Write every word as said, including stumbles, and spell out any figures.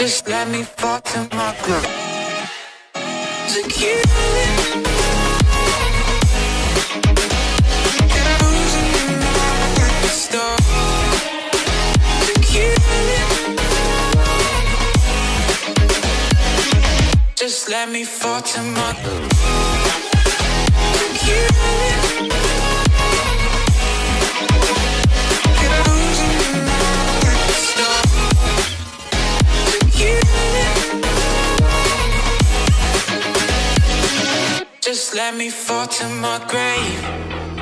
Just let me fall to my grave. Secure Just let me fall to my Just let me fall to my grave.